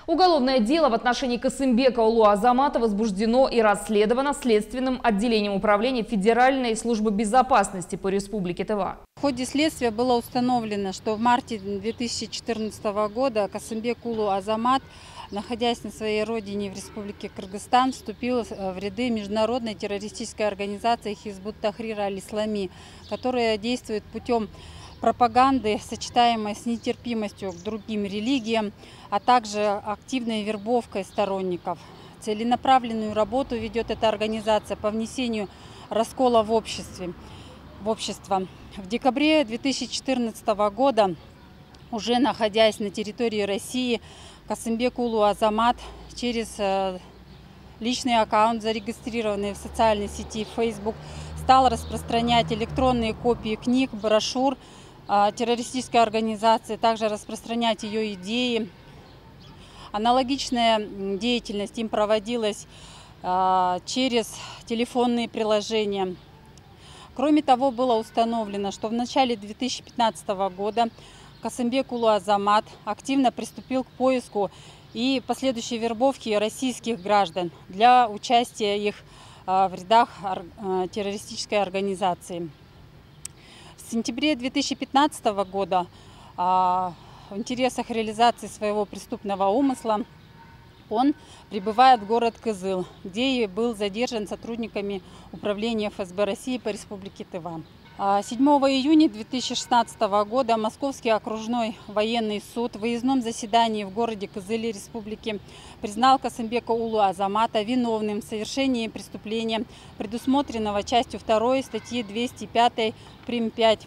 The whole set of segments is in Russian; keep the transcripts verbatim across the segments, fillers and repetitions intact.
Уголовное дело в отношении Касымбека Улу Азамата возбуждено и расследовано Следственным отделением управления Федеральной службы безопасности по Республике Тыва. В ходе следствия было установлено, что в марте две тысячи четырнадцатого года Касымбек Улу Азамат, находясь на своей родине в Республике Кыргызстан, вступил в ряды международной террористической организации Хизбут Тахрир Аль-Ислами, которая действует путем пропаганды, сочетаемой с нетерпимостью к другим религиям, а также активной вербовкой сторонников. Целенаправленную работу ведет эта организация по внесению раскола в обществе. В общество. В декабре две тысячи четырнадцатого года, уже находясь на территории России, Касымбек Улу Азамат через личный аккаунт, зарегистрированный в социальной сети Facebook, стал распространять электронные копии книг, брошюр террористической организации, также распространять ее идеи. Аналогичная деятельность им проводилась через телефонные приложения. Кроме того, было установлено, что в начале две тысячи пятнадцатого года Касымбек Улу Азамат активно приступил к поиску и последующей вербовке российских граждан для участия их в рядах террористической организации. В сентябре две тысячи пятнадцатого года в интересах реализации своего преступного умысла он прибывает в город Кызыл, где и был задержан сотрудниками управления эф эс бэ России по Республике Тыва. седьмого июня две тысячи шестнадцатого года Московский окружной военный суд в выездном заседании в городе Кызыле Республики признал Касымбека Улу Азамата виновным в совершении преступления, предусмотренного частью второй статьи двести пять прим. пять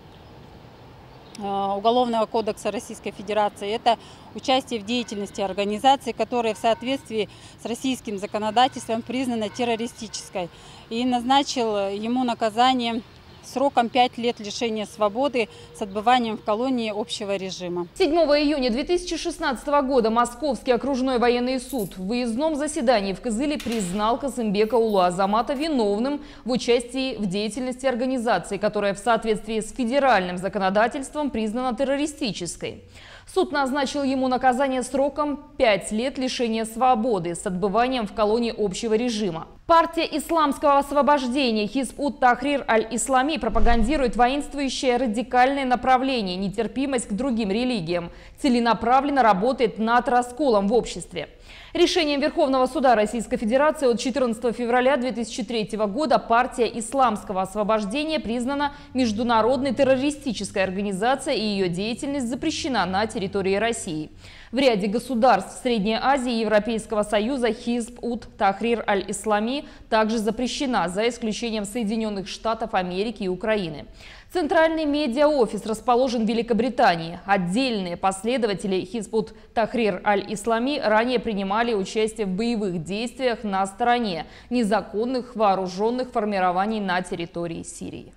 Уголовного кодекса Российской Федерации. Это участие в деятельности организации, которая в соответствии с российским законодательством признана террористической, и назначил ему наказание сроком пять лет лишения свободы с отбыванием в колонии общего режима. седьмого июня две тысячи шестнадцатого года Московский окружной военный суд в выездном заседании в Кызыле признал Касымбека Улу Азамата виновным в участии в деятельности организации, которая в соответствии с федеральным законодательством признана террористической. Суд назначил ему наказание сроком пять лет лишения свободы с отбыванием в колонии общего режима. Партия исламского освобождения Хизбут Тахрир Аль-Ислами пропагандирует воинствующее радикальное направление, нетерпимость к другим религиям, целенаправленно работает над расколом в обществе. Решением Верховного суда Российской Федерации от четырнадцатого февраля две тысячи третьего года партия исламского освобождения признана международной террористической организацией, и ее деятельность запрещена на территории России. В ряде государств Средней Азии и Европейского Союза Хизбут Тахрир Аль-Ислами также запрещена, за исключением Соединенных Штатов Америки и Украины. Центральный медиаофис расположен в Великобритании. Отдельные последователи Хизбут Тахрир Аль-Ислами ранее принимали участие в боевых действиях на стороне незаконных вооруженных формирований на территории Сирии.